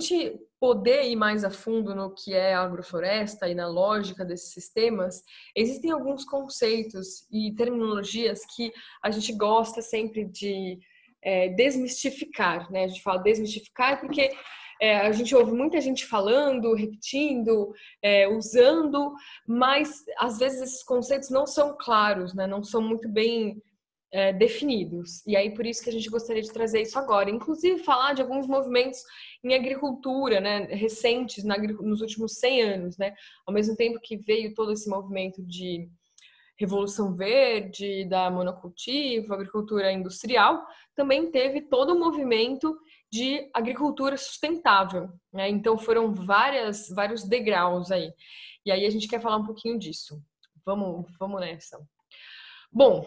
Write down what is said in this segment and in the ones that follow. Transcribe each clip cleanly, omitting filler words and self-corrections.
gente poder ir mais a fundo no que é a agrofloresta e na lógica desses sistemas, existem alguns conceitos e terminologias que a gente gosta sempre de desmistificar, né? A gente fala desmistificar porque a gente ouve muita gente falando, repetindo, usando, mas às vezes esses conceitos não são claros, né? Não são muito bem definidos. E aí, por isso que a gente gostaria de trazer isso agora. Inclusive, falar de alguns movimentos em agricultura, né, recentes, nos últimos 100 anos, né? Ao mesmo tempo que veio todo esse movimento de Revolução Verde, da monocultivo, agricultura industrial, também teve todo o movimento de agricultura sustentável, né? Então, foram vários degraus aí. E aí, a gente quer falar um pouquinho disso. Vamos nessa. Bom,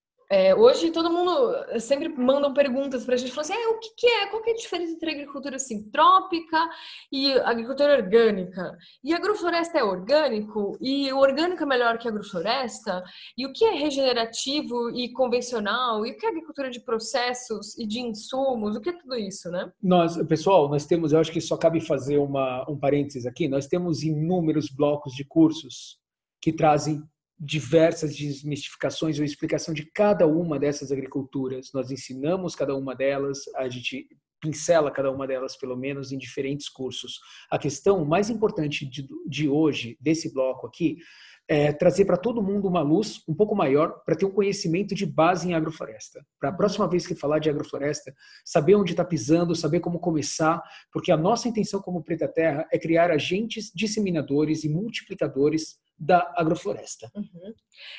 hoje todo mundo sempre mandam perguntas pra gente, falando assim, o que é? Qual que é a diferença entre agricultura sintrópica e agricultura orgânica? E agrofloresta é orgânico? E o orgânico é melhor que a agrofloresta? E o que é regenerativo e convencional? E o que é agricultura de processos e de insumos? O que é tudo isso, né? Pessoal, nós temos, eu acho que só cabe fazer um parênteses aqui, nós temos inúmeros blocos de cursos que trazem diversas desmistificações ou explicação de cada uma dessas agriculturas. Nós ensinamos cada uma delas, a gente pincela cada uma delas, pelo menos, em diferentes cursos. A questão mais importante de hoje, desse bloco aqui, é trazer para todo mundo uma luz um pouco maior para ter um conhecimento de base em agrofloresta. Para a próxima vez que falar de agrofloresta, saber onde está pisando, saber como começar, porque a nossa intenção como Preta Terra é criar agentes disseminadores e multiplicadores da agrofloresta. Uhum.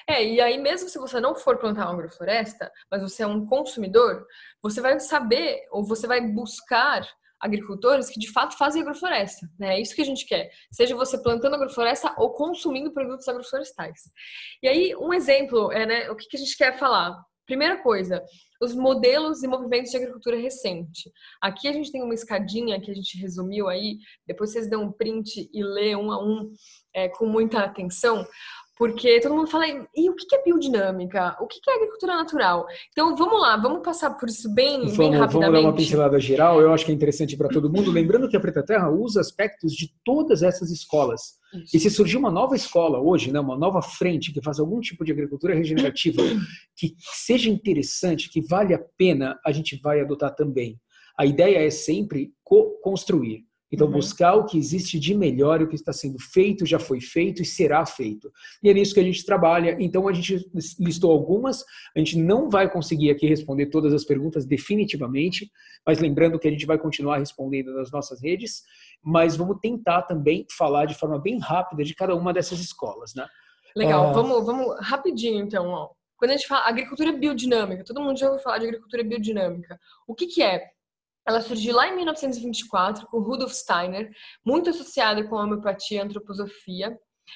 E aí mesmo se você não for plantar uma agrofloresta, mas você é um consumidor, você vai saber ou você vai buscar agricultores que de fato fazem agrofloresta, né? É isso que a gente quer, seja você plantando agrofloresta ou consumindo produtos agroflorestais. E aí um exemplo né, o que a gente quer falar? Primeira coisa, os modelos e movimentos de agricultura recente. Aqui a gente tem uma escadinha que a gente resumiu aí, depois vocês dão um print e lê um a um com muita atenção, porque todo mundo fala, e o que é biodinâmica? O que é agricultura natural? Então vamos lá, vamos passar por isso bem rapidamente. Vamos dar uma pincelada geral, eu acho que é interessante para todo mundo, lembrando que a Preta Terra usa aspectos de todas essas escolas. Isso. E se surgir uma nova escola hoje, né, uma nova frente que faça algum tipo de agricultura regenerativa que seja interessante, que vale a pena, a gente vai adotar também. A ideia é sempre co-construir. Então, buscar o que existe de melhor, o que está sendo feito, já foi feito e será feito. E é nisso que a gente trabalha. Então, a gente listou algumas. A gente não vai conseguir aqui responder todas as perguntas definitivamente, mas lembrando que a gente vai continuar respondendo nas nossas redes, mas vamos tentar também falar de forma bem rápida de cada uma dessas escolas, né? Legal. Vamos rapidinho, então. Ó. Quando a gente fala agricultura biodinâmica, todo mundo já ouviu falar de agricultura biodinâmica. O que é? Ela surgiu lá em 1924 com Rudolf Steiner, muito associada com a homeopatia e a antroposofia,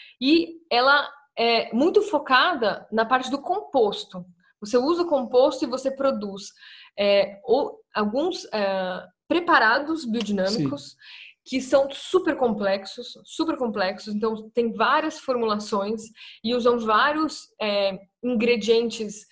e ela é muito focada na parte do composto. Você usa o composto e você produz alguns preparados biodinâmicos. Sim. Que são super complexos, então tem várias formulações e usam vários ingredientes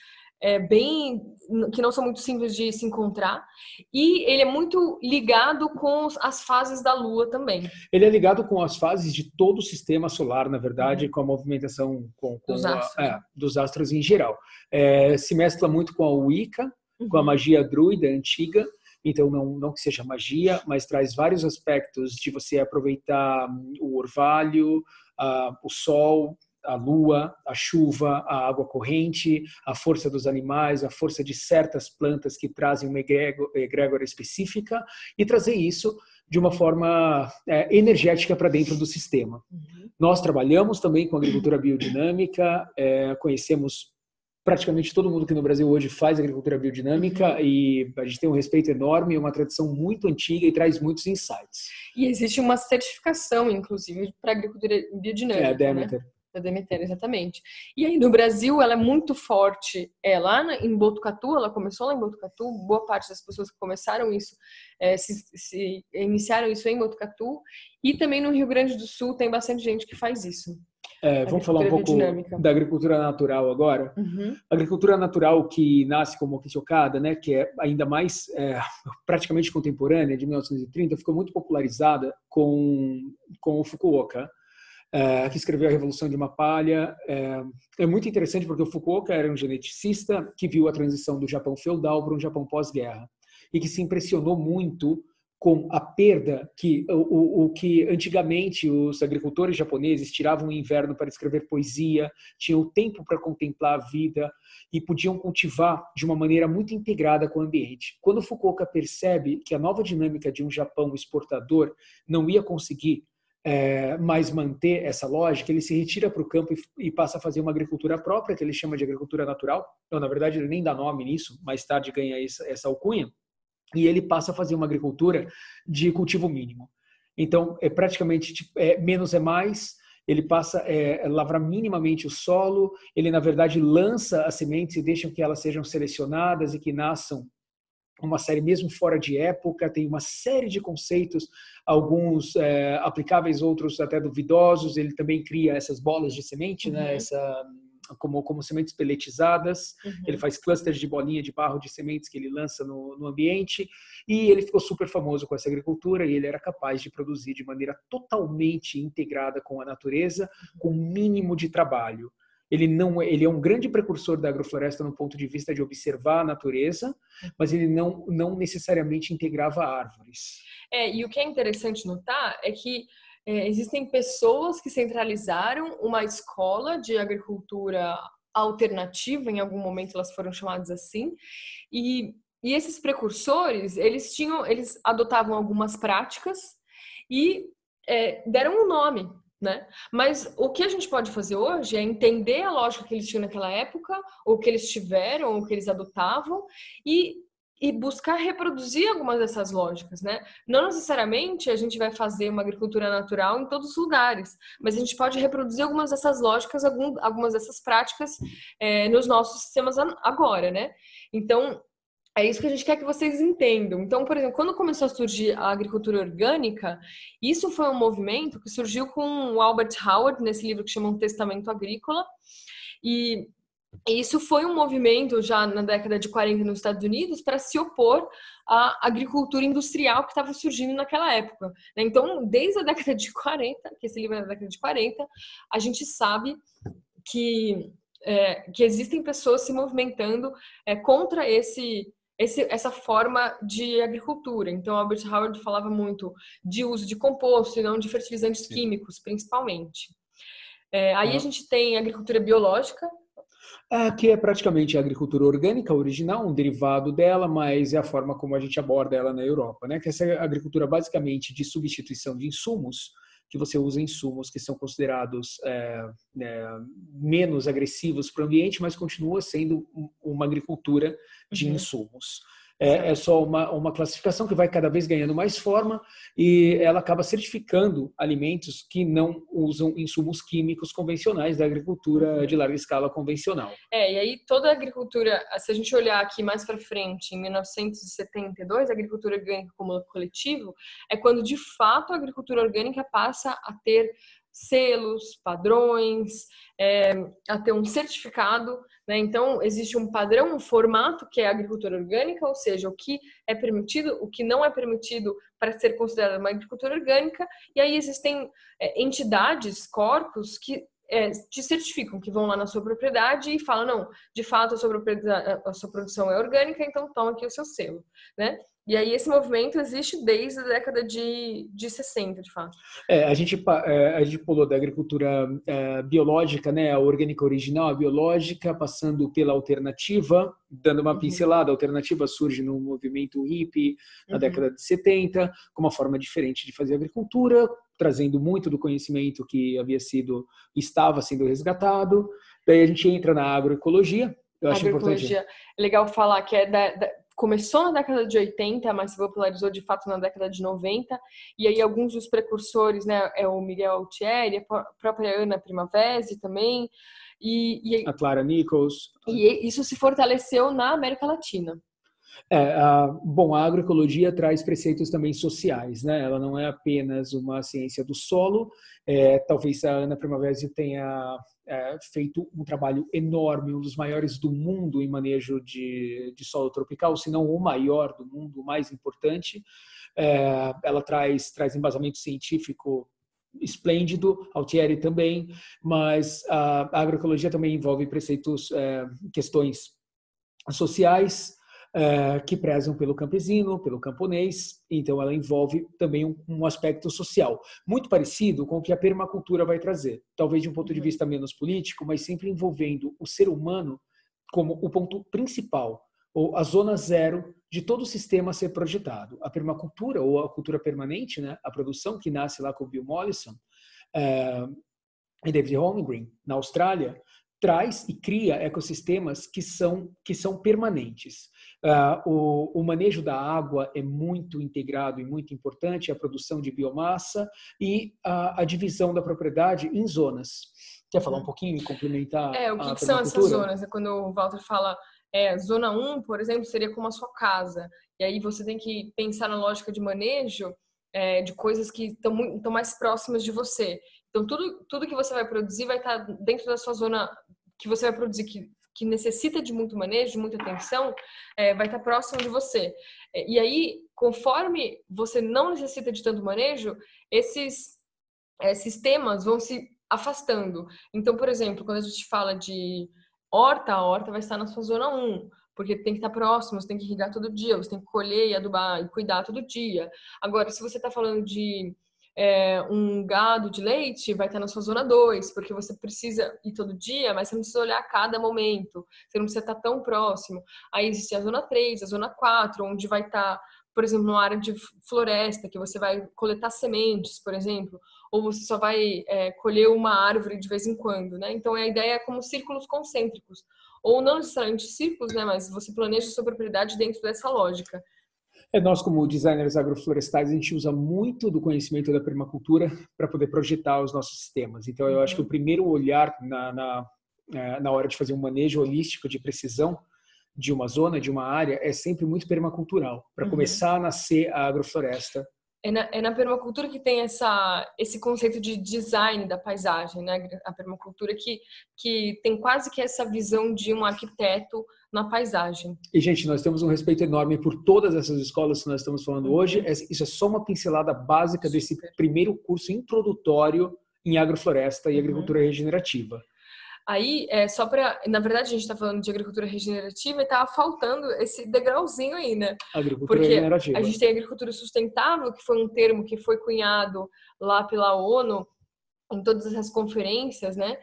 que não são muito simples de se encontrar, e ele é muito ligado com as fases da Lua também. Ele é ligado com as fases de todo o sistema solar, na verdade, com a movimentação dos astros em geral. Se mescla muito com a Wicca, com a magia druida antiga, então não que seja magia, mas traz vários aspectos de você aproveitar o orvalho, o sol, a lua, a chuva, a água corrente, a força dos animais, a força de certas plantas que trazem uma egrégora específica e trazer isso de uma forma energética para dentro do sistema. Nós trabalhamos também com agricultura biodinâmica, conhecemos praticamente todo mundo que no Brasil hoje faz agricultura biodinâmica e a gente tem um respeito enorme, uma tradição muito antiga e traz muitos insights. E existe uma certificação, inclusive, para agricultura biodinâmica. A Demeter. Né? Da Demeter, exatamente. E aí no Brasil ela é muito forte. Lá em Botucatu, ela começou lá em Botucatu, boa parte das pessoas que começaram isso, iniciaram isso em Botucatu, e também no Rio Grande do Sul tem bastante gente que faz isso. Vamos falar um pouco da agricultura natural agora. A agricultura natural que nasce como Okitio Okada, né, que é ainda mais praticamente contemporânea, de 1930, ficou muito popularizada com o Fukuoka, que escreveu A Revolução de uma Palha. É muito interessante porque o Fukuoka era um geneticista que viu a transição do Japão feudal para um Japão pós-guerra e que se impressionou muito com a perda que o que antigamente os agricultores japoneses tiravam o inverno para escrever poesia, tinham tempo para contemplar a vida e podiam cultivar de uma maneira muito integrada com o ambiente. Quando Fukuoka percebe que a nova dinâmica de um Japão exportador não ia conseguir mais manter essa lógica, ele se retira para o campo e passa a fazer uma agricultura própria, que ele chama de agricultura natural. Então, na verdade, ele nem dá nome nisso, mais tarde ganha essa alcunha. E ele passa a fazer uma agricultura de cultivo mínimo. Então, praticamente menos é mais, ele passa a lavrar minimamente o solo, ele, na verdade, lança as sementes e deixa que elas sejam selecionadas e que nasçam uma série mesmo fora de época, tem uma série de conceitos, alguns aplicáveis, outros até duvidosos. Ele também cria essas bolas de semente, né? Como sementes peletizadas. Ele faz clusters de bolinha de barro de sementes que ele lança no ambiente, e ele ficou super famoso com essa agricultura, e ele era capaz de produzir de maneira totalmente integrada com a natureza, com o mínimo de trabalho. Ele é um grande precursor da agrofloresta no ponto de vista de observar a natureza, mas ele não necessariamente integrava árvores. E o que é interessante notar é que existem pessoas que centralizaram uma escola de agricultura alternativa, em algum momento elas foram chamadas assim, e esses precursores, eles adotavam algumas práticas e deram um nome, né? Mas o que a gente pode fazer hoje é entender a lógica que eles tinham naquela época, ou que eles tiveram, ou que eles adotavam, e buscar reproduzir algumas dessas lógicas, né? Não necessariamente a gente vai fazer uma agricultura natural em todos os lugares, mas a gente pode reproduzir algumas dessas lógicas, algumas dessas práticas nos nossos sistemas agora, né? Então, é isso que a gente quer que vocês entendam. Então, por exemplo, quando começou a surgir a agricultura orgânica, isso foi um movimento que surgiu com o Albert Howard, nesse livro que chama Um Testamento Agrícola, e isso foi um movimento já na década de 40 nos Estados Unidos para se opor à agricultura industrial que estava surgindo naquela época. Então, desde a década de 40, que esse livro é da década de 40, a gente sabe que existem pessoas se movimentando contra essa forma de agricultura. Então, Albert Howard falava muito de uso de composto e não de fertilizantes químicos, principalmente. Aí a gente tem agricultura biológica, que é praticamente a agricultura orgânica original, um derivado dela, mas é a forma como a gente aborda ela na Europa, né? Que essa agricultura basicamente de substituição de insumos, que você usa insumos que são considerados menos agressivos para o ambiente, mas continua sendo uma agricultura de insumos. É só uma classificação que vai cada vez ganhando mais forma, e ela acaba certificando alimentos que não usam insumos químicos convencionais da agricultura de larga escala convencional. E aí toda a agricultura, se a gente olhar aqui mais para frente, em 1972, a agricultura orgânica como coletivo, é quando de fato a agricultura orgânica passa a ter selos, padrões, a ter um certificado, né? Então, existe um padrão, um formato que é a agricultura orgânica, ou seja, o que é permitido, o que não é permitido para ser considerada uma agricultura orgânica, e aí existem entidades, corpos, que te certificam, que vão lá na sua propriedade e falam, não, de fato a sua produção é orgânica, então toma aqui o seu selo, né? E aí esse movimento existe desde a década de 60, de fato. A gente pulou da agricultura biológica, né, a orgânica original, a biológica, passando pela alternativa, dando uma pincelada. A alternativa surge no movimento hippie na década de 70, com uma forma diferente de fazer agricultura, trazendo muito do conhecimento que estava sendo resgatado. Daí a gente entra na agroecologia. Eu acho agroecologia, importante. É legal falar que começou na década de 80, mas se popularizou de fato na década de 90, e aí alguns dos precursores, né, é o Miguel Altieri, a própria Ana Primavesi também, a Clara Nichols. E isso se fortaleceu na América Latina. Bom, a agroecologia traz preceitos também sociais, né? Ela não é apenas uma ciência do solo. Talvez a Ana Primavera tenha feito um trabalho enorme, um dos maiores do mundo em manejo de solo tropical, se não o maior do mundo, o mais importante. Ela traz embasamento científico esplêndido, Altieri também, mas a agroecologia também envolve preceitos, questões sociais, que prezam pelo campesino, pelo camponês, então ela envolve também um aspecto social, muito parecido com o que a permacultura vai trazer, talvez de um ponto de vista menos político, mas sempre envolvendo o ser humano como o ponto principal, ou a zona zero de todo o sistema a ser projetado. A permacultura, ou a cultura permanente, né, a produção que nasce lá com o Bill Mollison e David Holmgren, na Austrália, traz e cria ecossistemas que são permanentes. O manejo da água é muito integrado e muito importante, a produção de biomassa e a divisão da propriedade em zonas. Quer falar um pouquinho e complementar o que são essas zonas? Quando o Walter fala, zona 1, por exemplo, seria como a sua casa. E aí você tem que pensar na lógica de manejo de coisas que estão mais próximas de você. Então, tudo que você vai produzir vai estar dentro da sua zona que você vai produzir, que necessita de muito manejo, de muita atenção, vai estar próximo de você. E aí, conforme você não necessita de tanto manejo, esses sistemas vão se afastando. Então, por exemplo, quando a gente fala de horta, a horta vai estar na sua zona 1, porque tem que estar próximo, você tem que irrigar todo dia, você tem que colher e adubar e cuidar todo dia. Agora, se você está falando de um gado de leite, vai estar na sua zona 2, porque você precisa ir todo dia, mas você não precisa olhar a cada momento, você não precisa estar tão próximo. Aí existe a zona 3, a zona 4, onde vai estar, por exemplo, numa área de floresta, que você vai coletar sementes, por exemplo, ou você só vai colher uma árvore de vez em quando, né? Então a ideia é como círculos concêntricos, ou não necessariamente círculos, né? Mas você planeja sua propriedade dentro dessa lógica. Nós, como designers agroflorestais, a gente usa muito do conhecimento da permacultura para poder projetar os nossos sistemas. Então, eu acho que o primeiro olhar na hora de fazer um manejo holístico de precisão de uma zona, de uma área, é sempre muito permacultural, para começar a nascer a agrofloresta. É na permacultura que tem esse conceito de design da paisagem, né? A permacultura que tem quase que essa visão de um arquiteto na paisagem. E, gente, nós temos um respeito enorme por todas essas escolas que nós estamos falando hoje. Isso é só uma pincelada básica desse primeiro curso introdutório em agrofloresta e agricultura regenerativa. Aí, na verdade, a gente está falando de agricultura regenerativa e estava faltando esse degrauzinho aí, né? Agricultura regenerativa. A gente tem agricultura sustentável, que foi um termo que foi cunhado lá pela ONU em todas essas conferências, né?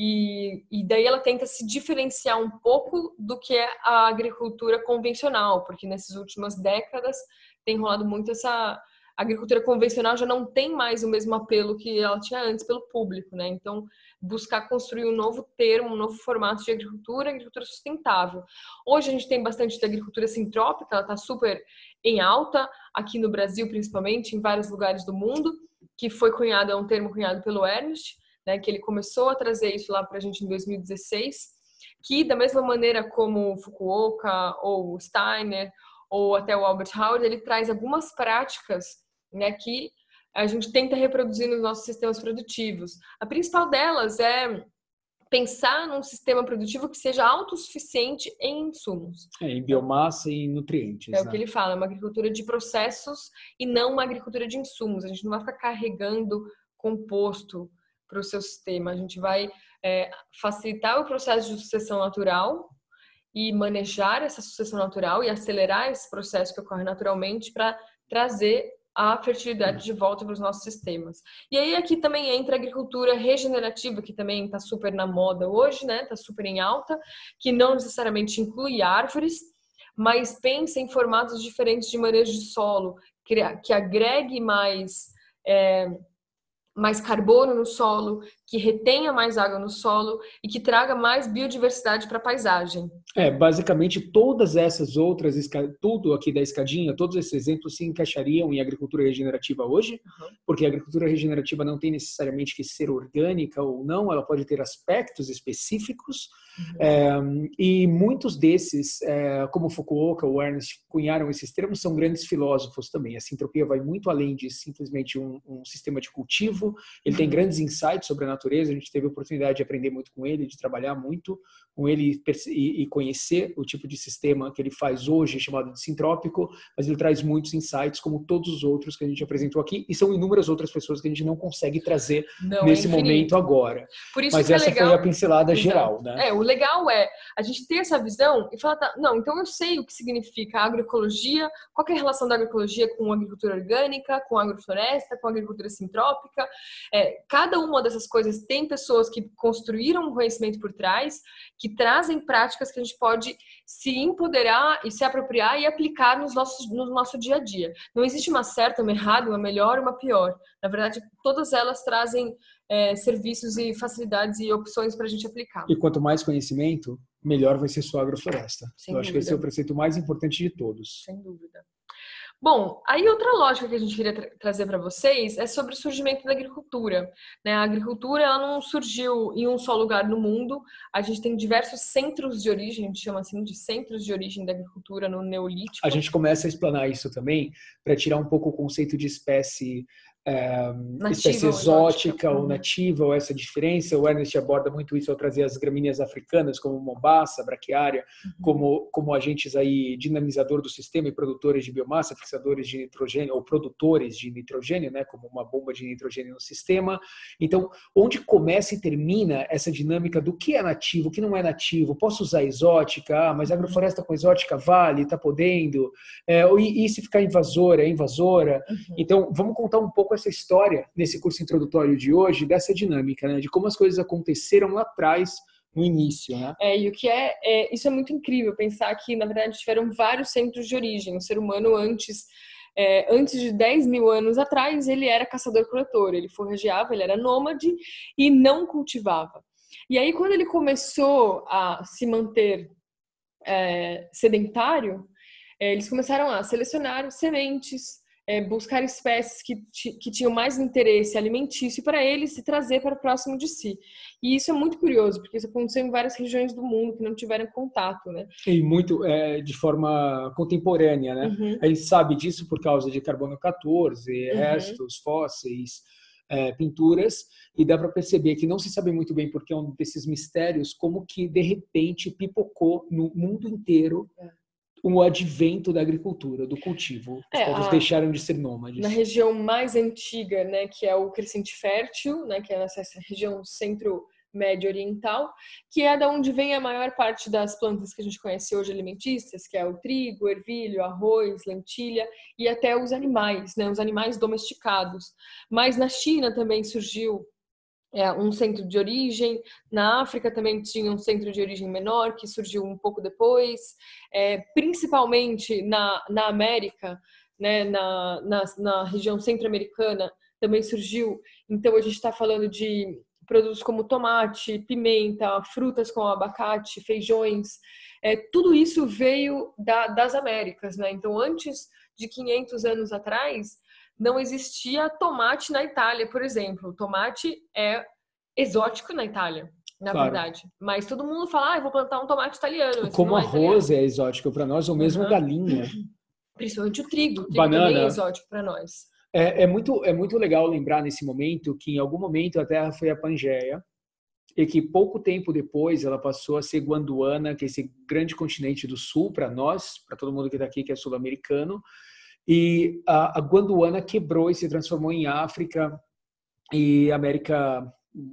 E daí ela tenta se diferenciar um pouco do que é a agricultura convencional, porque nessas últimas décadas tem rolado muito essa... A agricultura convencional já não tem mais o mesmo apelo que ela tinha antes pelo público, né? Então, buscar construir um novo termo, um novo formato de agricultura sustentável. Hoje a gente tem bastante de agricultura sintrópica, ela está super em alta, aqui no Brasil principalmente, em vários lugares do mundo, que é um termo cunhado pelo Ernst, né? Que ele começou a trazer isso lá para a gente em 2016, que da mesma maneira como Fukuoka ou Steiner ou até o Albert Howard, ele traz algumas práticas, né, que a gente tenta reproduzir nos nossos sistemas produtivos. A principal delas é pensar num sistema produtivo que seja autossuficiente em insumos. Em biomassa e em nutrientes. É o que ele fala, é uma agricultura de processos e não uma agricultura de insumos. A gente não vai ficar carregando composto para o seu sistema. A gente vai facilitar o processo de sucessão natural e manejar essa sucessão natural e acelerar esse processo que ocorre naturalmente para trazer a fertilidade de volta para os nossos sistemas. E aí aqui também entra a agricultura regenerativa, que também está super na moda hoje, né? Está super em alta, que não necessariamente inclui árvores, mas pensa em formatos diferentes de manejo de solo, que agregue mais mais carbono no solo, que retenha mais água no solo e que traga mais biodiversidade para a paisagem. Basicamente todas essas outras, tudo aqui da escadinha, todos esses exemplos se encaixariam em agricultura regenerativa hoje, porque a agricultura regenerativa não tem necessariamente que ser orgânica ou não, ela pode ter aspectos específicos, e muitos desses, como Fukuoka ou Ernst cunharam esses termos, são grandes filósofos também. A sintropia vai muito além de simplesmente um sistema de cultivo, ele tem grandes insights sobre a natureza, a gente teve a oportunidade de aprender muito com ele, de trabalhar muito com ele e conhecer o tipo de sistema que ele faz hoje, chamado de sintrópico, mas ele traz muitos insights, como todos os outros que a gente apresentou aqui, e são inúmeras outras pessoas que a gente não consegue trazer nesse momento agora. Por isso mas que essa legal, foi a pincelada geral, né? O legal é a gente ter essa visão e falar, não, então eu sei o que significa a agroecologia, qual que é a relação da agroecologia com a agricultura orgânica, com a agrofloresta, com a agricultura sintrópica. Cada uma dessas coisas tem pessoas que construíram um conhecimento por trás, que trazem práticas que a gente pode se empoderar e se apropriar e aplicar no nosso dia a dia. Não existe uma certa, uma errada, uma melhor, uma pior. Na verdade, todas elas trazem serviços e facilidades e opções para a gente aplicar. E quanto mais conhecimento, melhor vai ser sua agrofloresta. Sem Eu acho que esse é o preceito mais importante de todos. Sem dúvida. Bom, aí outra lógica que a gente queria trazer para vocês é sobre o surgimento da agricultura. A agricultura ela não surgiu em um só lugar no mundo. A gente tem diversos centros de origem, a gente chama assim de centros de origem da agricultura no Neolítico. A gente começa a explanar isso também para tirar um pouco o conceito de espécie espécie exótica ou nativa, ou essa diferença. O Ernest aborda muito isso ao trazer as gramíneas africanas, como mombaça, braquiária, como agentes aí dinamizador do sistema e produtores de biomassa, fixadores de nitrogênio, ou produtores de nitrogênio, né, como uma bomba de nitrogênio no sistema. Então, onde começa e termina essa dinâmica do que é nativo, o que não é nativo? Posso usar exótica? Mas agrofloresta com exótica vale? Está podendo? E se ficar invasora? É invasora? Então, vamos contar um pouco essa história nesse curso introdutório de hoje, dessa dinâmica, né, de como as coisas aconteceram lá atrás, no início, né? E o que isso é muito incrível, pensar que, na verdade, tiveram vários centros de origem. O ser humano, antes de 10 mil anos atrás, ele era caçador-coletor, ele forrageava, ele era nômade e não cultivava. E aí, quando ele começou a se manter sedentário, eles começaram a selecionar sementes, buscar espécies que tinham mais interesse alimentício para eles e trazer para próximo de si. E isso é muito curioso, porque isso aconteceu em várias regiões do mundo que não tiveram contato, né? E muito de forma contemporânea, né? A gente sabe disso por causa de carbono 14, restos, fósseis, pinturas, e dá para perceber que não se sabe muito bem porque é um desses mistérios, como que de repente pipocou no mundo inteiro o advento da agricultura, do cultivo. Os povos deixaram de ser nômades. Na região mais antiga, né, que é o Crescente Fértil, né, que é essa região centro-médio oriental, que é da onde vem a maior parte das plantas que a gente conhece hoje alimentícias, que é o trigo, o ervilho, arroz, lentilha e até os animais, né, os animais domesticados. Mas na China também surgiu um centro de origem, na África também tinha um centro de origem menor, que surgiu um pouco depois, principalmente na América, né, na região centro-americana, também surgiu. Então, a gente está falando de produtos como tomate, pimenta, frutas como abacate, feijões, tudo isso veio das Américas, né? Então, antes de 500 anos atrás, não existia tomate na Itália, por exemplo. O tomate é exótico na Itália, na verdade. Mas todo mundo fala, eu vou plantar um tomate italiano. Como arroz é exótico para nós, ou mesmo galinha. Principalmente o trigo. Banana. Também é exótico para nós. É muito legal lembrar nesse momento que em algum momento a Terra foi a Pangeia e que pouco tempo depois ela passou a ser Gondwana, que é esse grande continente do sul para nós, para todo mundo que está aqui que é sul-americano. E a Gondwana quebrou e se transformou em África e América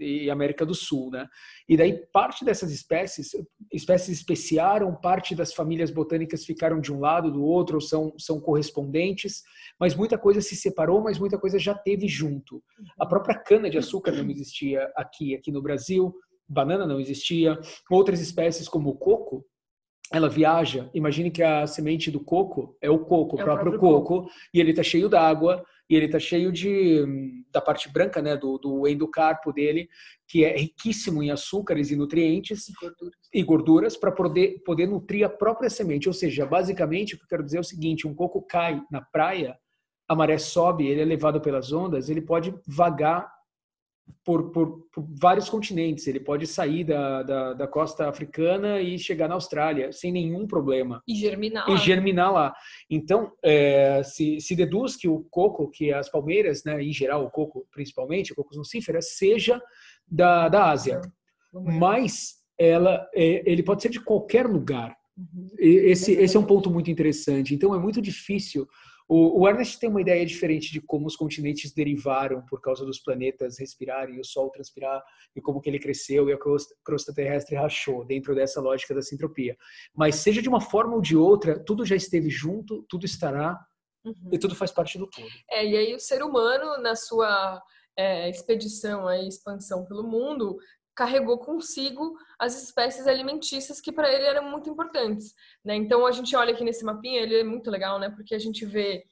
do Sul, né? E daí parte dessas espécies especiaram, parte das famílias botânicas ficaram de um lado, do outro, ou são correspondentes, mas muita coisa se separou, mas muita coisa já teve junto. A própria cana-de-açúcar não existia aqui no Brasil, banana não existia, outras espécies como o coco, ela viaja, imagine que a semente do coco é o próprio coco, e ele está cheio d'água, e ele está cheio da parte branca, né, do endocarpo dele, que é riquíssimo em açúcares e nutrientes e gorduras para poder nutrir a própria semente. Ou seja, basicamente, o que eu quero dizer é o seguinte, um coco cai na praia, a maré sobe, ele é levado pelas ondas, ele pode vagar por vários continentes. Ele pode sair da costa africana e chegar na Austrália sem nenhum problema. E germinar lá. Então, se deduz que o coco, que as palmeiras, né, em geral o coco principalmente, o cocos nucíferas, seja da Ásia. Mas ele pode ser de qualquer lugar. Esse é um ponto muito interessante. Então, é muito difícil. O Ernest tem uma ideia diferente de como os continentes derivaram por causa dos planetas respirarem e o Sol transpirar e como que ele cresceu e a crosta terrestre rachou dentro dessa lógica da sintropia. Mas seja de uma forma ou de outra, tudo já esteve junto, tudo estará e tudo faz parte do todo. E aí o ser humano, na sua expedição, expansão pelo mundo, carregou consigo as espécies alimentícias que para ele eram muito importantes, né? Então a gente olha aqui nesse mapinha, ele é muito legal, né? Porque a gente vê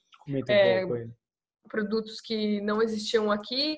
produtos que não existiam aqui,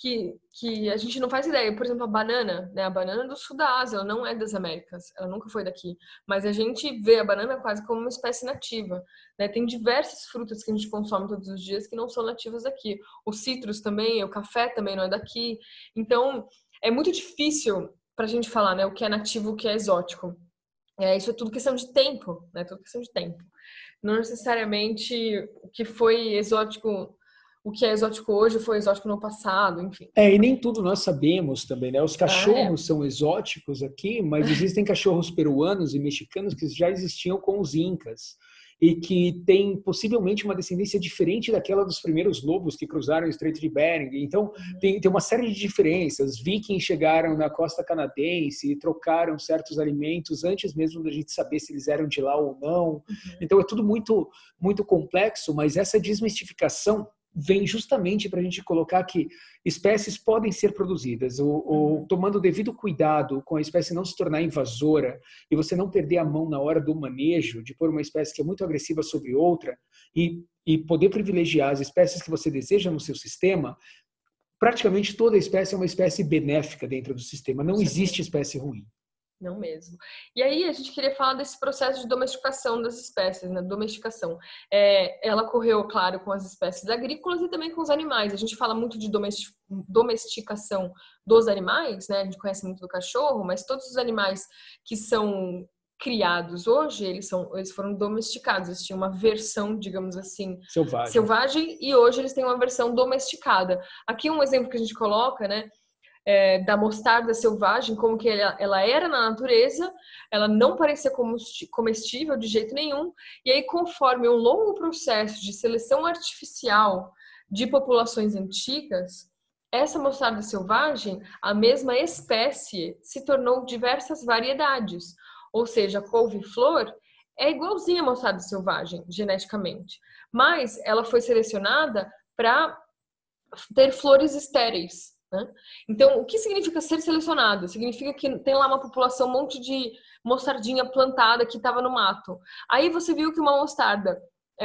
que a gente não faz ideia. Por exemplo, a banana, né? A banana é do sul da Ásia, ela não é das Américas, ela nunca foi daqui. Mas a gente vê a banana quase como uma espécie nativa, né? Tem diversas frutas que a gente consome todos os dias que não são nativas daqui. O citros também, o café também não é daqui. Então é muito difícil para a gente falar, né, o que é nativo, o que é exótico. Isso é tudo questão de tempo, né? Tudo questão de tempo. Não necessariamente o que foi exótico, o que é exótico hoje foi exótico no passado, enfim. E nem tudo nós sabemos também, né? Os cachorros são exóticos aqui, mas existem cachorros peruanos e mexicanos que já existiam com os incas e que tem possivelmente uma descendência diferente daquela dos primeiros lobos que cruzaram o Estreito de Bering. Então, tem uma série de diferenças. Vikings chegaram na costa canadense e trocaram certos alimentos antes mesmo da gente saber se eles eram de lá ou não. Então, é tudo muito, muito complexo, mas essa desmistificação vem justamente para a gente colocar que espécies podem ser produzidas, tomando o devido cuidado com a espécie não se tornar invasora e você não perder a mão na hora do manejo, de pôr uma espécie que é muito agressiva sobre outra e poder privilegiar as espécies que você deseja no seu sistema. Praticamente toda espécie é uma espécie benéfica dentro do sistema, não existe espécie ruim. Não mesmo. E aí a gente queria falar desse processo de domesticação das espécies, né? Domesticação. Ela ocorreu, claro, com as espécies agrícolas e também com os animais. A gente fala muito de domesticação dos animais, né? A gente conhece muito do cachorro, mas todos os animais que são criados hoje, eles foram domesticados. Eles tinham uma versão, digamos assim, selvagem, e hoje eles têm uma versão domesticada. Aqui um exemplo que a gente coloca, né? Da mostarda selvagem, como que ela era na natureza, ela não parecia comestível de jeito nenhum, e aí conforme um longo processo de seleção artificial de populações antigas, essa mostarda selvagem, a mesma espécie, se tornou diversas variedades, ou seja, a couve-flor é igualzinha a mostarda selvagem, geneticamente, mas ela foi selecionada para ter flores estéreis. Né? Então, o que significa ser selecionado? Significa que tem lá uma população, um monte de mostardinha plantada que estava no mato. Aí você viu que uma mostarda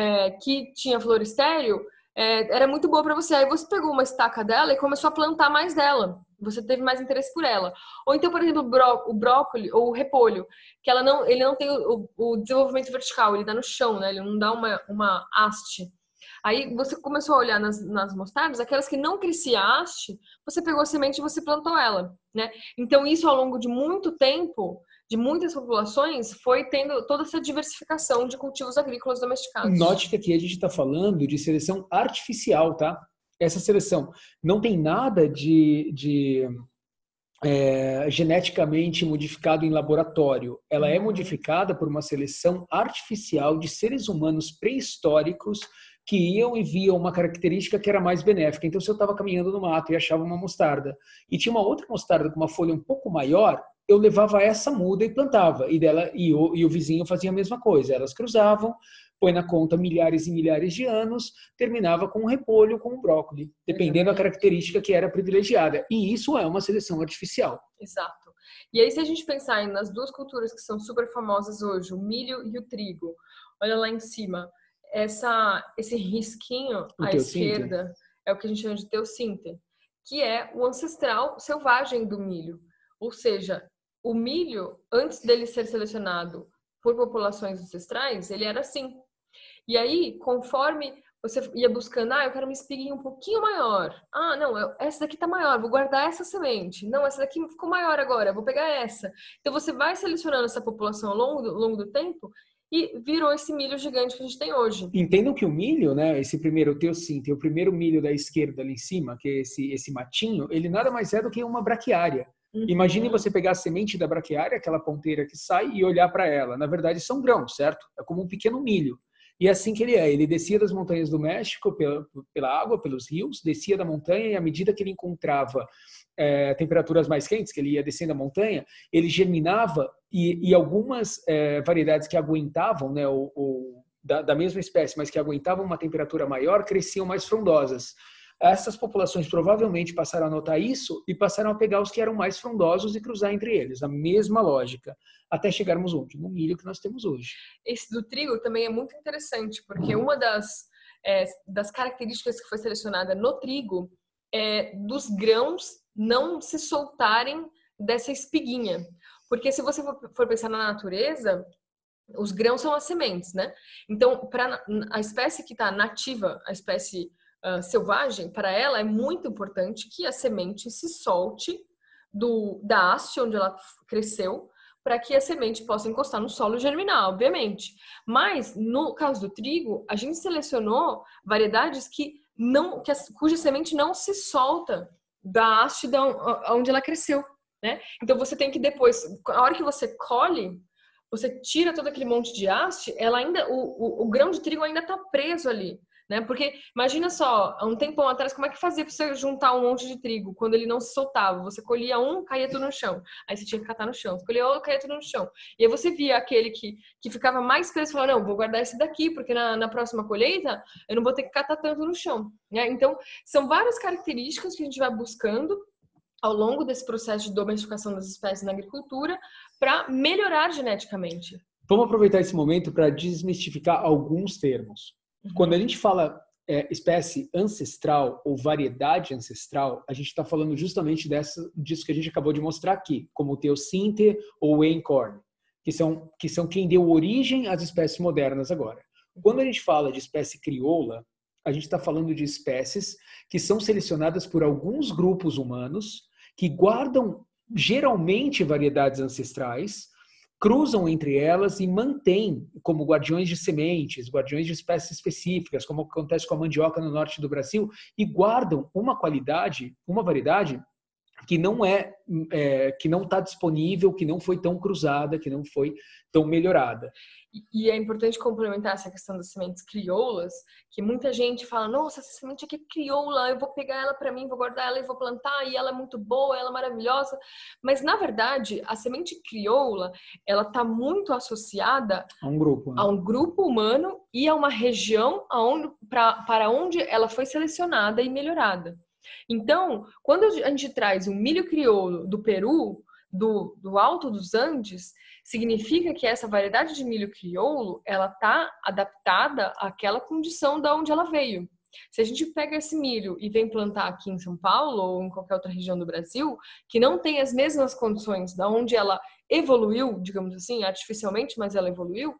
que tinha flor estéril era muito boa para você. Aí você pegou uma estaca dela e começou a plantar mais dela. Você teve mais interesse por ela. Ou então, por exemplo, o brócolis ou o repolho, que ele não tem o desenvolvimento vertical, ele dá no chão, né? Ele não dá uma haste. Aí você começou a olhar nas mostardas, aquelas que não crescia haste, você pegou a semente e você plantou ela, né? Então isso ao longo de muito tempo, de muitas populações, foi tendo toda essa diversificação de cultivos agrícolas domesticados. Note que aqui a gente está falando de seleção artificial, tá? Essa seleção não tem nada de geneticamente modificado em laboratório. Ela é modificada por uma seleção artificial de seres humanos pré-históricos que iam e viam uma característica que era mais benéfica. Então, se eu estava caminhando no mato e achava uma mostarda e tinha uma outra mostarda com uma folha um pouco maior, eu levava essa muda e plantava. E o vizinho fazia a mesma coisa. Elas cruzavam, põe na conta milhares e milhares de anos, terminava com um repolho, com um brócolis, dependendo da característica que era privilegiada. E isso é uma seleção artificial. Exato. E aí, se a gente pensar nas duas culturas que são super famosas hoje, o milho e o trigo, olha lá em cima, esse risquinho à esquerda é o que a gente chama de teossinte, que é o ancestral selvagem do milho. Ou seja, o milho, antes dele ser selecionado por populações ancestrais, ele era assim. E aí, conforme você ia buscando, eu quero uma espiguinha um pouquinho maior. Não, essa daqui tá maior, vou guardar essa semente. Não, essa daqui ficou maior agora, vou pegar essa. Então, você vai selecionando essa população ao longo do tempo e virou esse milho gigante que a gente tem hoje. Entendam que o milho, né, esse primeiro teossinte, o primeiro milho da esquerda ali em cima, que é esse matinho, ele nada mais é do que uma braquiária. Imagine você pegar a semente da braquiária, aquela ponteira que sai, e olhar para ela. Na verdade, são grãos, certo? É como um pequeno milho. E é assim que ele é. Ele descia das montanhas do México pela água, pelos rios, descia da montanha e à medida que ele encontrava temperaturas mais quentes, que ele ia descendo a montanha, ele germinava e algumas variedades que aguentavam, né, da mesma espécie, mas que aguentavam uma temperatura maior, cresciam mais frondosas. Essas populações provavelmente passaram a notar isso e passaram a pegar os que eram mais frondosos e cruzar entre eles. A mesma lógica, até chegarmos onde? No milho que nós temos hoje. Esse do trigo também é muito interessante, porque uma das características que foi selecionada no trigo é dos grãos não se soltarem dessa espiguinha. Porque se você for pensar na natureza, os grãos são as sementes, né? Então, para a espécie que está nativa, a espécie selvagem, para ela é muito importante que a semente se solte da haste onde ela cresceu, para que a semente possa encostar no solo e germinar, obviamente. Mas, no caso do trigo, a gente selecionou variedades cuja semente não se solta da haste onde ela cresceu, né? Então, você tem que depois, a hora que você colhe, você tira todo aquele monte de haste, o grão de trigo ainda está preso ali. Né? Porque imagina só, há um tempão atrás, como é que fazia para você juntar um monte de trigo quando ele não se soltava? Você colhia um, caía tudo no chão. Aí você tinha que catar no chão. Você colhia outro, caía tudo no chão. E aí você via aquele que ficava mais preso e falava, não, vou guardar esse daqui, porque na próxima colheita eu não vou ter que catar tanto no chão. Né? Então, são várias características que a gente vai buscando ao longo desse processo de domesticação das espécies na agricultura para melhorar geneticamente. Vamos aproveitar esse momento para desmistificar alguns termos. Quando a gente fala espécie ancestral ou variedade ancestral, a gente está falando justamente disso que a gente acabou de mostrar aqui, como o teossinte ou o einkorn, que são quem deu origem às espécies modernas agora. Quando a gente fala de espécie crioula, a gente está falando de espécies que são selecionadas por alguns grupos humanos que guardam geralmente variedades ancestrais, cruzam entre elas e mantêm como guardiões de sementes, guardiões de espécies específicas, como acontece com a mandioca no norte do Brasil, e guardam uma qualidade, uma variedade que não está disponível, que não foi tão cruzada, que não foi tão melhorada. E é importante complementar essa questão das sementes crioulas, que muita gente fala, nossa, essa semente aqui é crioula, eu vou pegar ela para mim, vou guardar ela e vou plantar, e ela é muito boa, ela é maravilhosa. Mas, na verdade, a semente crioula, ela está muito associada a um grupo, né? A um grupo humano e a uma região para onde ela foi selecionada e melhorada. Então, quando a gente traz um milho crioulo do Peru, do Alto dos Andes, significa que essa variedade de milho crioulo, ela está adaptada àquela condição da onde ela veio. Se a gente pega esse milho e vem plantar aqui em São Paulo ou em qualquer outra região do Brasil, que não tem as mesmas condições da onde ela evoluiu, digamos assim, artificialmente, mas ela evoluiu,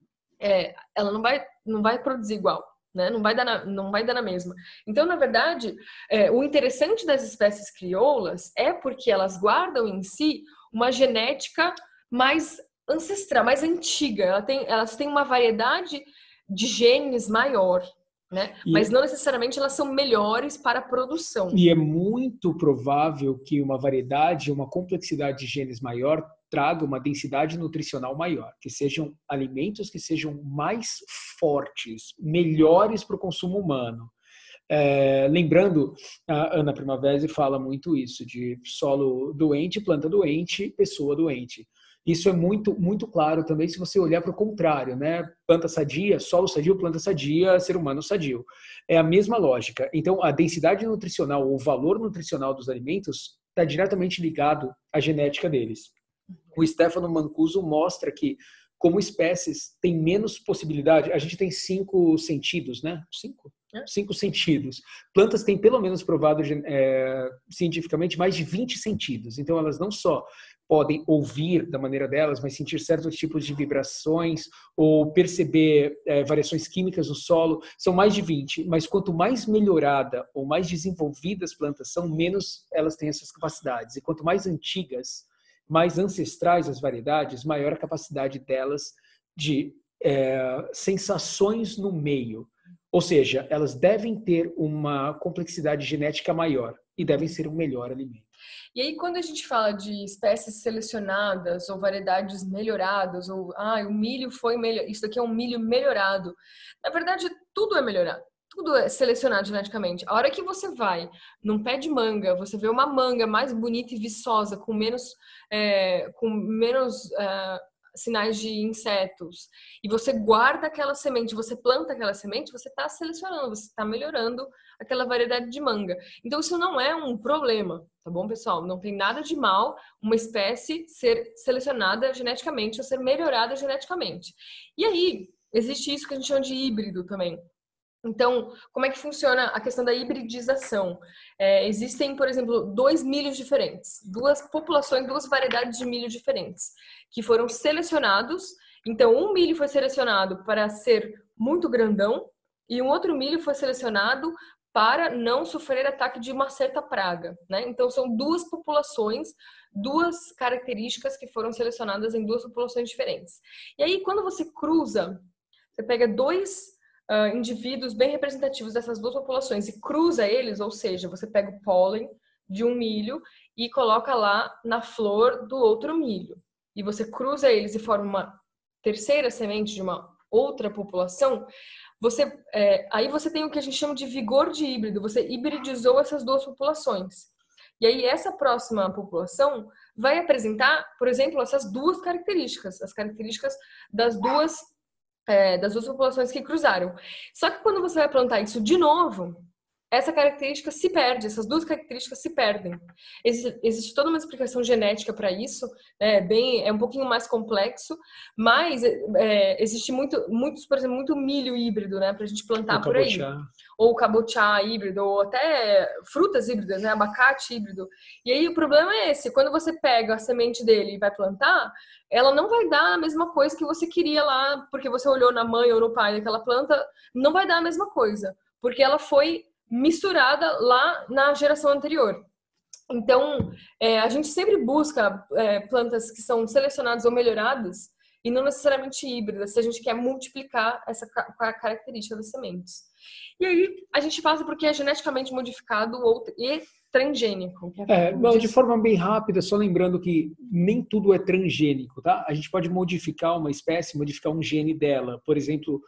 ela não vai produzir igual. Né? Não vai dar na mesma. Então, na verdade, o interessante das espécies crioulas é porque elas guardam em si uma genética mais ancestral, mais antiga. Elas têm uma variedade de genes maior, né? Mas não necessariamente elas são melhores para a produção. E é muito provável que uma variedade, uma complexidade de genes maior traga uma densidade nutricional maior, que sejam alimentos que sejam mais fortes, melhores para o consumo humano. Lembrando, a Ana Primavera fala muito isso, de solo doente, planta doente, pessoa doente. Isso é muito, muito claro também se você olhar para o contrário, né? Planta sadia, solo sadio, planta sadia, ser humano sadio. É a mesma lógica. Então, a densidade nutricional, o valor nutricional dos alimentos está diretamente ligado à genética deles. O Stefano Mancuso mostra que como espécies têm menos possibilidade. A gente tem 5 sentidos, né? 5? 5 sentidos. Plantas têm pelo menos provado cientificamente mais de 20 sentidos. Então elas não só podem ouvir da maneira delas, mas sentir certos tipos de vibrações ou perceber variações químicas no solo. São mais de 20, mas quanto mais melhorada ou mais desenvolvidas as plantas são, menos elas têm essas capacidades. E quanto mais antigas, mais ancestrais as variedades, maior a capacidade delas de sensações no meio. Ou seja, elas devem ter uma complexidade genética maior e devem ser um melhor alimento. E aí, quando a gente fala de espécies selecionadas ou variedades melhoradas, ou o milho foi melhor, isso daqui é um milho melhorado. Na verdade, tudo é melhorado. Tudo é selecionado geneticamente. A hora que você vai num pé de manga, você vê uma manga mais bonita e viçosa, com menos sinais de insetos, e você guarda aquela semente, você planta aquela semente, você está selecionando, você está melhorando aquela variedade de manga. Então isso não é um problema, tá bom, pessoal? Não tem nada de mal uma espécie ser selecionada geneticamente ou ser melhorada geneticamente. E aí, existe isso que a gente chama de híbrido também. Então, como é que funciona a questão da hibridização? Existem, por exemplo, 2 milhos diferentes, 2 populações, 2 variedades de milho diferentes, que foram selecionados. Então, um milho foi selecionado para ser muito grandão e um outro milho foi selecionado para não sofrer ataque de uma certa praga, né? Então, são 2 populações, 2 características que foram selecionadas em 2 populações diferentes. E aí, quando você cruza, você pega 2 indivíduos bem representativos dessas 2 populações e cruza eles, ou seja, você pega o pólen de um milho e coloca lá na flor do outro milho. E você cruza eles e forma uma terceira semente de uma outra população, aí você tem o que a gente chama de vigor de híbrido, você hibridizou essas 2 populações. E aí essa próxima população vai apresentar, por exemplo, essas 2 características, as características das duas populações que cruzaram. Só que quando você vai plantar isso de novo, essa característica se perde, essas 2 características se perdem. Existe toda uma explicação genética para isso, é um pouquinho mais complexo, mas existe por exemplo, muito milho híbrido, né, para a gente plantar por aí. Ou cabotiá híbrido, ou até frutas híbridas, né, abacate híbrido. E aí o problema é esse, quando você pega a semente dele e vai plantar, ela não vai dar a mesma coisa que você queria lá, porque você olhou na mãe ou no pai daquela planta, não vai dar a mesma coisa, porque ela foi misturada lá na geração anterior. Então, a gente sempre busca plantas que são selecionadas ou melhoradas e não necessariamente híbridas, se a gente quer multiplicar essa característica das sementes. E aí, a gente passa porque é geneticamente modificado e transgênico. De forma bem rápida, só lembrando que nem tudo é transgênico, tá? A gente pode modificar uma espécie, modificar um gene dela. Por exemplo,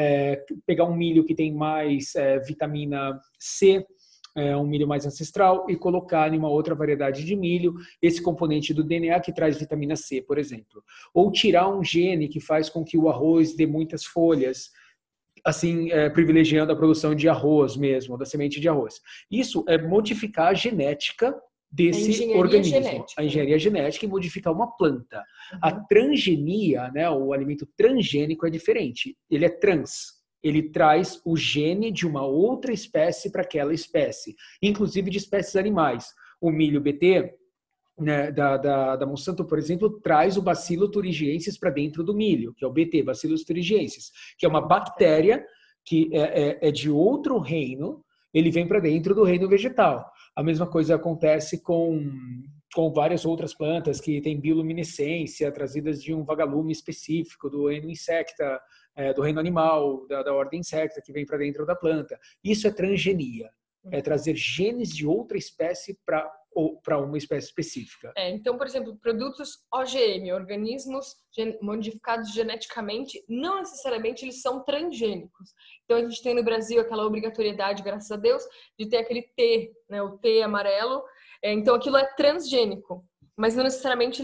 pegar um milho que tem mais vitamina C, um milho mais ancestral, e colocar em uma outra variedade de milho esse componente do DNA que traz vitamina C, por exemplo. Ou tirar um gene que faz com que o arroz dê muitas folhas, assim, privilegiando a produção de arroz mesmo, da semente de arroz. Isso é modificar a genética desse organismo. A engenharia genética e modificar uma planta. Uhum. A transgenia, né, o alimento transgênico é diferente. Ele é trans. Ele traz o gene de uma outra espécie para aquela espécie, inclusive de espécies animais. O milho BT, né, da Monsanto, por exemplo, traz o Bacillus thuringiensis para dentro do milho, que é o BT, Bacillus thuringiensis, que é uma bactéria que é de outro reino, ele vem para dentro do reino vegetal. A mesma coisa acontece com várias outras plantas que têm bioluminescência, trazidas de um vagalume específico do reino insecta, do reino animal, da ordem insecta, que vem para dentro da planta. Isso é transgenia, é trazer genes de outra espécie para uma espécie específica. Então, por exemplo, produtos OGM, organismos modificados geneticamente, não necessariamente eles são transgênicos. Então, a gente tem no Brasil aquela obrigatoriedade, graças a Deus, de ter aquele T, né, o T amarelo. Então, aquilo é transgênico, mas não necessariamente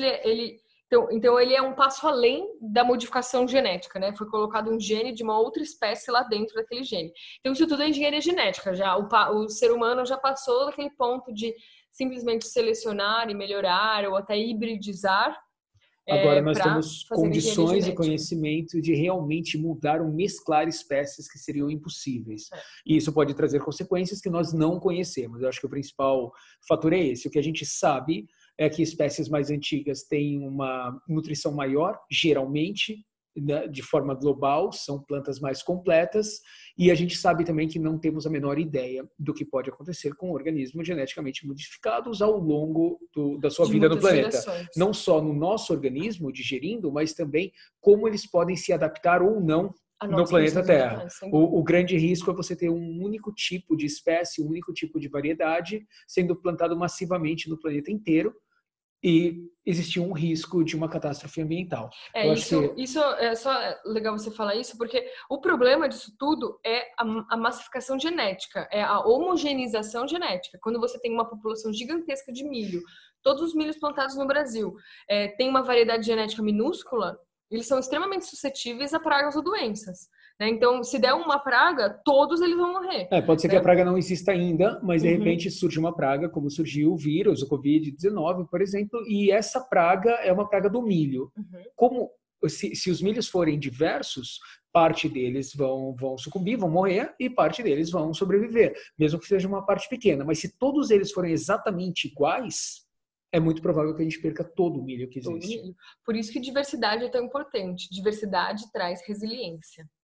Então, ele é um passo além da modificação genética, né? Foi colocado um gene de uma outra espécie lá dentro daquele gene. Então, isso tudo é engenharia genética. Já o ser humano já passou daquele ponto de simplesmente selecionar e melhorar ou até hibridizar Agora nós temos condições e conhecimento de realmente mudar ou mesclar espécies que seriam impossíveis. E isso pode trazer consequências que nós não conhecemos. Eu acho que o principal fator é esse. O que a gente sabe é que espécies mais antigas têm uma nutrição maior, geralmente, né, de forma global, são plantas mais completas, e a gente sabe também que não temos a menor ideia do que pode acontecer com organismos geneticamente modificados ao longo da sua vida no planeta. Gerações. Não só no nosso organismo, digerindo, mas também como eles podem se adaptar ou não no planeta Terra. O grande risco é você ter um único tipo de espécie, um único tipo de variedade sendo plantado massivamente no planeta inteiro, e existia um risco de uma catástrofe ambiental. Isso é só legal você falar isso, porque o problema disso tudo é a massificação genética, é a homogeneização genética. Quando você tem uma população gigantesca de milho, todos os milhos plantados no Brasil tem uma variedade genética minúscula, eles são extremamente suscetíveis a pragas ou doenças. Né? Então, se der uma praga, todos eles vão morrer. Pode ser que a praga não exista ainda, mas de repente surge uma praga, como surgiu o vírus, o Covid-19, por exemplo, e essa praga é uma praga do milho. Como se os milhos forem diversos, parte deles vão sucumbir, vão morrer, e parte deles vão sobreviver, mesmo que seja uma parte pequena. Mas se todos eles forem exatamente iguais, é muito provável que a gente perca todo o milho que existe. Por isso que diversidade é tão importante. Diversidade traz resiliência.